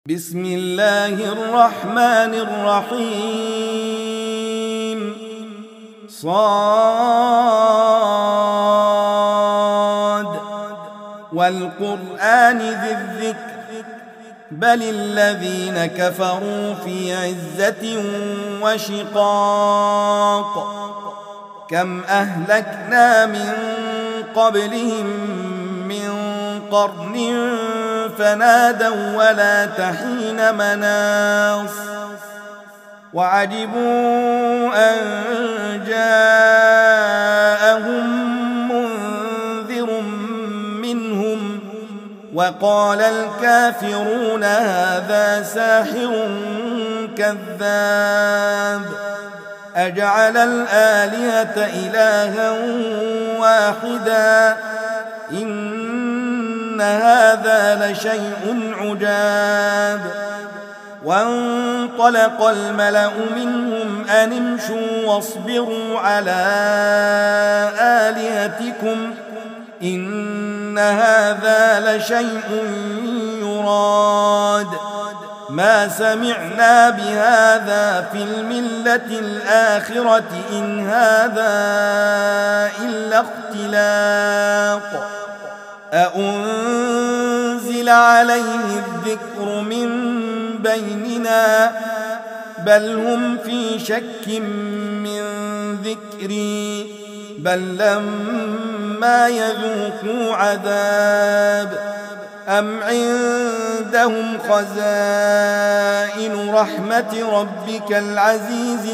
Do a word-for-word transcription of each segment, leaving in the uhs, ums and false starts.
بسم الله الرحمن الرحيم صاد والقرآن ذي الذكر بل الذين كفروا في عزة وشقاق كم أهلكنا من قبلهم من قرن فنادوا ولا تحين مناص وعجبوا أن جاءهم منذر منهم وقال الكافرون هذا ساحر كذاب أجعل الآلهة إلها واحدا إن هذا لشيء عجاب وانطلق الملأ منهم أن امشوا واصبروا على آلهتكم إن هذا لشيء يراد ما سمعنا بهذا في الملة الآخرة إن هذا إلا اختلاق أأنزل عليه الذكر من بيننا بل هم في شك من ذكري بل لما يذوقوا عذاب أم عندهم خزائن رحمة ربك العزيز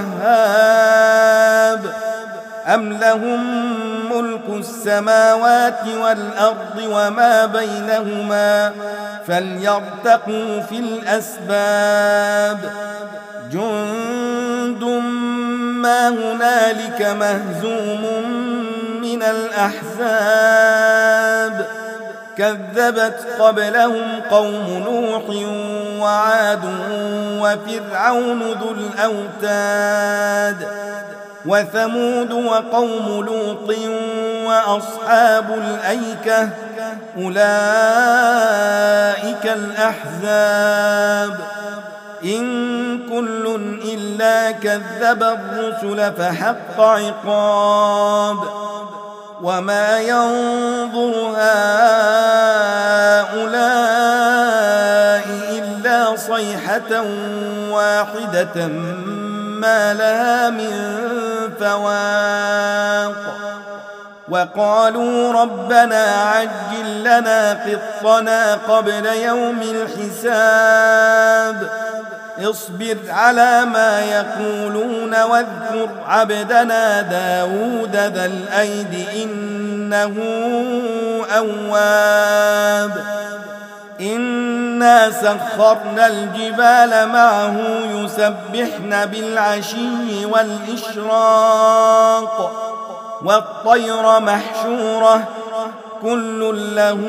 الوهاب أم لهم ملك السماوات والأرض وما بينهما فليرتقوا في الأسباب جند ما هنالك مهزوم من الأحزاب كذبت قبلهم قوم نوح وعاد وفرعون ذو الأوتاد وثمود وقوم لوط وأصحاب الأيكة أولئك الأحزاب إن كل إلا كذب الرسل فحق عقاب وما ينظر هؤلاء إلا صيحة واحدة ما لها من فواق وقالوا ربنا عجل لنا قطنا قبل يوم الحساب اصبر على ما يقولون واذكر عبدنا داود ذا الأيد إنه أواب إنا سخرنا الجبال معه يسبحن بالعشي والإشراق والطير محشورة كل له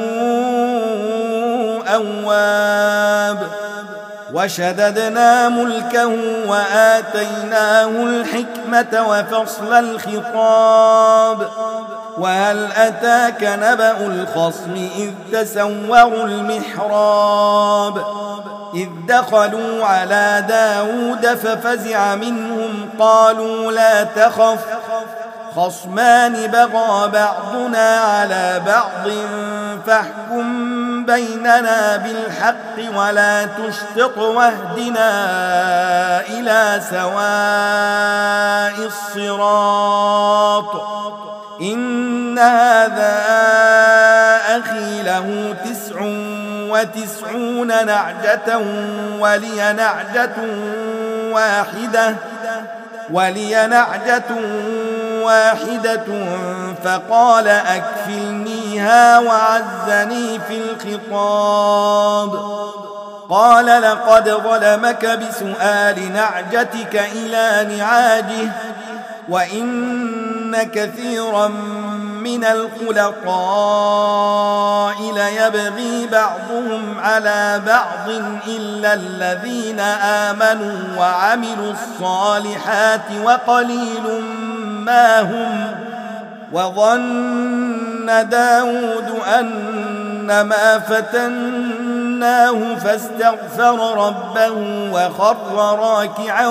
أواب وشددنا ملكه وآتيناه الحكمة وفصل الخطاب وهل أتاك نبأ الخصم إذ تسوروا المحراب إذ دخلوا على داود ففزع منهم قالوا لا تخف خصمان بغى بعضنا على بعض فاحكم بيننا بالحق ولا تشطط واهدنا إلى سواء الصراط إن هذا أخي له تسع وتسعون نعجة ولي نعجة واحدة ولي نعجة واحدة فقال أكفلنيها وعزني في الخطاب قال لقد ظلمك بسؤال نعجتك إلى نعاجه وإن كثيرا من الخلطاء ليبغي بعضهم على بعض إلا الذين آمنوا وعملوا الصالحات وقليل ما هم وظن داود أنما فتنا ففتناه فاستغفر ربه وخر راكعا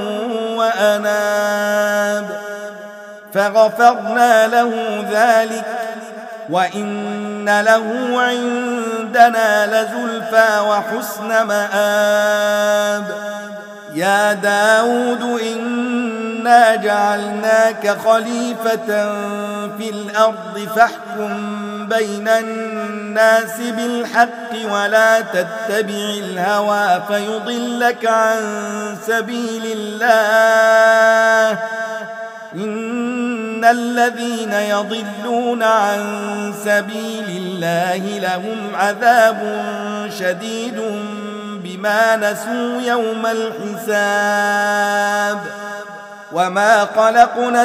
وأناب فغفرنا له ذلك وإن له عندنا لزلفى وحسن مآب يا داود إنا جعلناك خليفة في الأرض فاحكم بين الناس بالحق ولا تتبع الهوى فيضلك عن سبيل الله إن الذين يضلون عن سبيل الله لهم عذاب شديد بما نسوا يوم الحساب وما خلقنا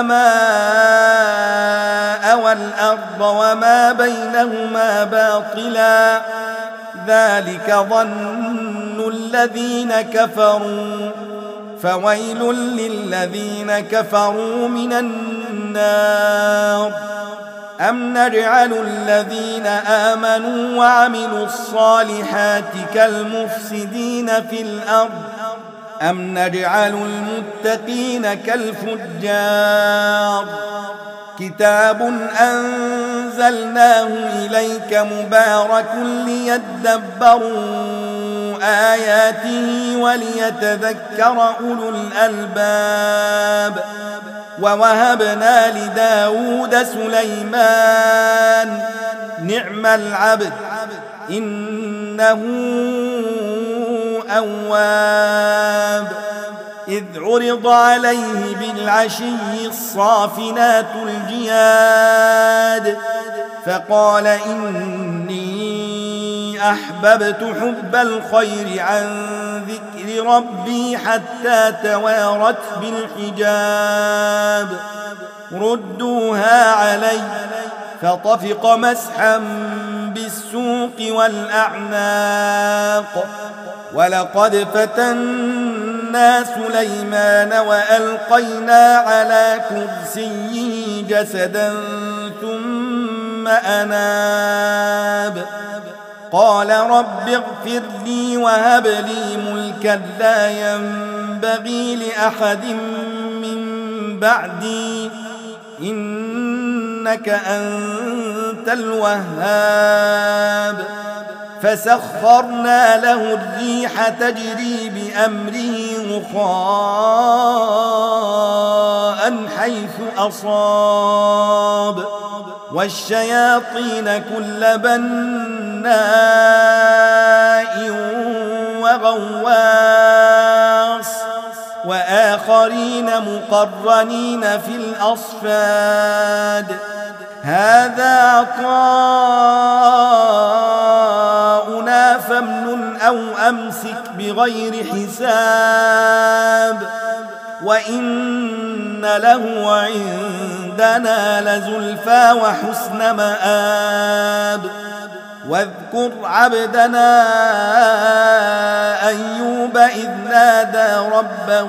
السماء والأرض وما بينهما باطلا ذلك ظن الذين كفروا فويل للذين كفروا من النار أم نجعل الذين آمنوا وعملوا الصالحات كالمفسدين في الأرض أم نجعل المتقين كالفجار كتاب أنزلناه إليك مبارك ليدبروا آياته وليتذكر أولو الألباب ووهبنا لداود سليمان نعم العبد إنه أواب إذ عرض عليه بالعشي الصافنات الجياد فقال إني أحببت حب الخير عن ذكر ربي حتى توارت بالحجاب ردوها علي فطفق مسحا بالسوق والأعناق ولقد فتنا سليمان وألقينا على كرسيه جسدا ثم أناب قال رب اغفر لي وهب لي ملكا لا ينبغي لأحد من بعدي إنك أنت الوهاب فسخرنا له الريح تجري بأمره رخاء حيث أصاب والشياطين كل بناء وغواص وآخرين مقرنين في الأصفاد هذا عطاؤنا فامنن أو أمسك بغير حساب وإن له عندنا لزلفى وحسن مآب واذكر عبدنا أيوب إذ نادى ربه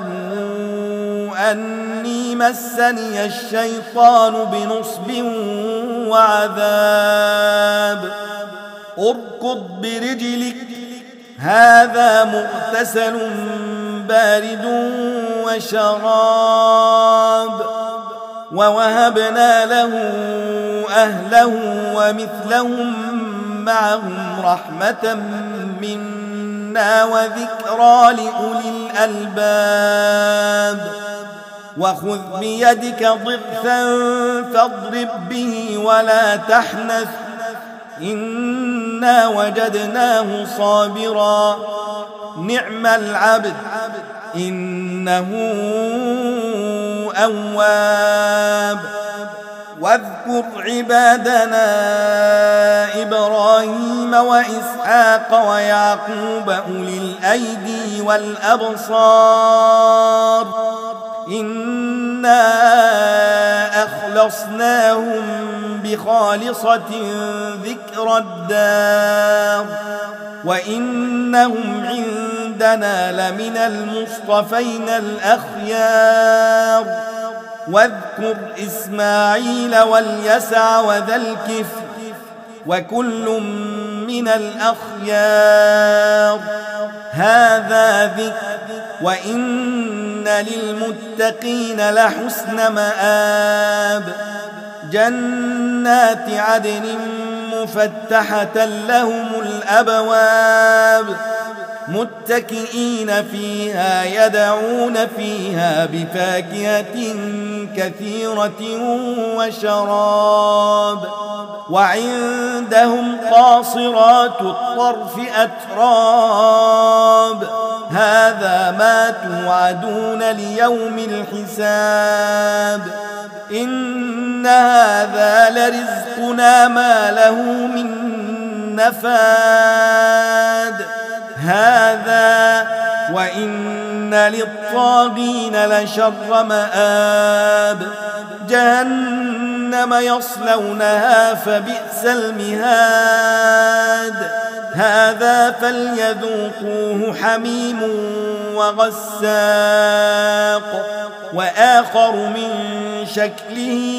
أني مسني الشيطان بنصب وعذاب اركض برجلك هذا مغتسل بارد وشراب ووهبنا له أهله ومثلهم معهم رحمة منا وذكرى لأولي الألباب وخذ بيدك ضغثا فاضرب به ولا تحنث إنا وجدناه صابرا نعم العبد إنه أواب واذكر عبادنا إبراهيم وإسحاق ويعقوب أولي الأيدي والأبصار إنا أخلصناهم بخالصة ذكر الدار وإنهم عندنا لمن المصطفين الأخيار واذكر إسماعيل واليسع وذا الكفل وكل من الأخيار. هذا ذكر وإن للمتقين لحسن مآب. جنات عدن مفتحة لهم الأبواب متكئين فيها يدعون فيها بفاكهة كثيرة وشراب. وعندهم قاصرات الطرف أتراب. هذا ما توعدون ليوم الحساب. إن هذا لرزقنا ما له من نفاد. هذا وإن للطاغين لشر مآب. جهنم يصلونها فبئس المهاد. هذا فليذوقوه حميم وغساق وآخر من شكله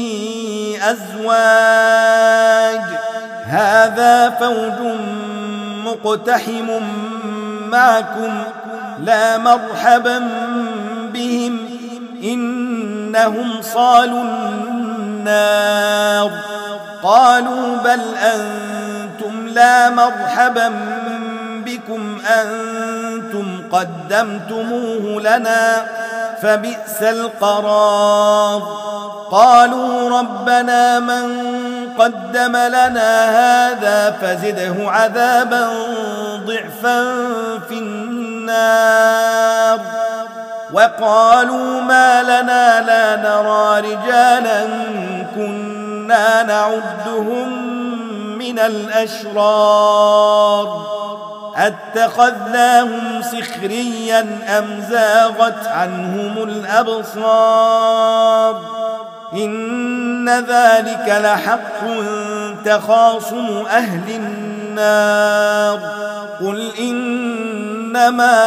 أزواج. هذا فوج مقتحم معكم لا مرحبا بهم إنهم صالوا النار. قالوا بل أنتم لا مرحبا بكم أنتم قدمتموه لنا فبئس القرار. قالوا ربنا من قدم لنا هذا فزده عذابا ضعفا في النار. وقالوا ما لنا لا نرى رجالا كنا نعدهم من الأشرار أتخذناهم سخريا أم زاغت عنهم الأبصار. إن ذلك لحق تخاصم أهل النار. قل إنما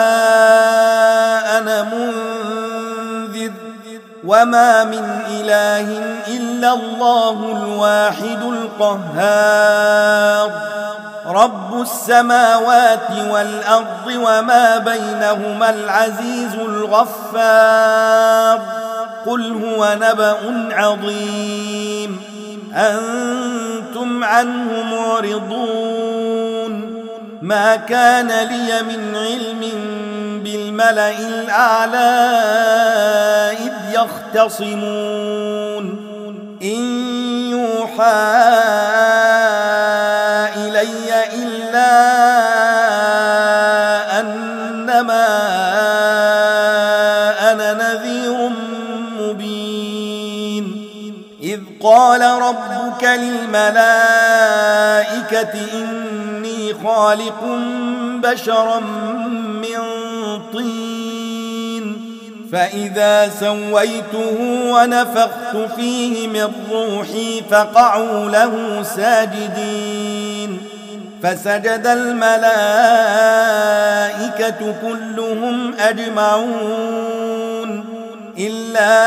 أنا منذر وما من إله إلا الله الواحد القهار. رب السماوات والأرض وما بينهما العزيز الغفار. قل هو نبأ عظيم أنتم عنه معرضون. ما كان لي من علم بالملأ الأعلى إذ يختصمون. إن يوحى إلي إلا أنما أنا نذير مبين. إذ قال ربك للملائكة إني خالق بشرا من طين فإذا سويته ونفخت فيه من روحي فقعوا له ساجدين. فسجد الملائكة كلهم أجمعون إلا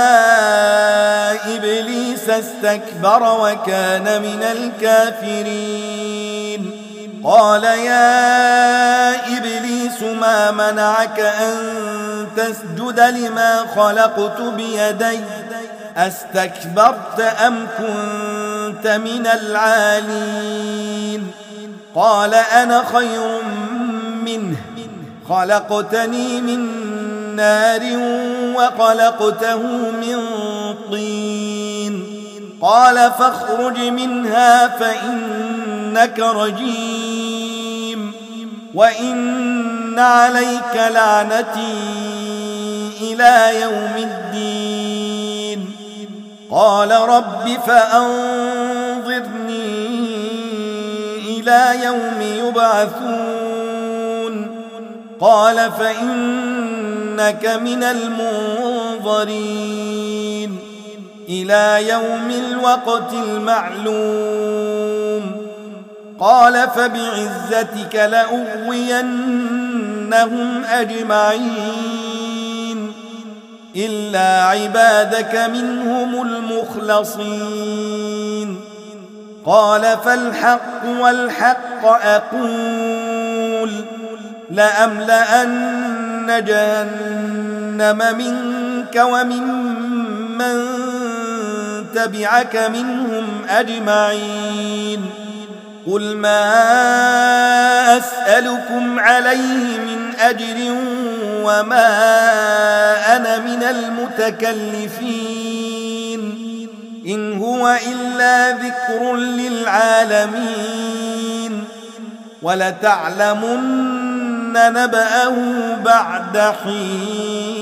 إبليس استكبر وكان من الكافرين. قال يا إبليس ما منعك أن تسجد لما خلقت بيدي أستكبرت أم كنت من العالين؟ قال أنا خير منه خلقتني من نار وخلقته من طين. قال فاخرج منها فإنك رجيم وإن عليك لعنتي إلى يوم الدين. قال رب فأنظرني إلى يوم يبعثون. قال فإنك من المنظرين إلى يوم الوقت المعلوم. قال فبعزتك لأغوينهم أجمعين إلا عبادك منهم المخلصين. قال فالحق والحق أقول لأملأن جهنم منك وممن تبعك منهم أجمعين قل ما أسألكم عليه من أجر وما أنا من المتكلفين إن هو إلا ذكر للعالمين ولتعلمن نبأه بعد حين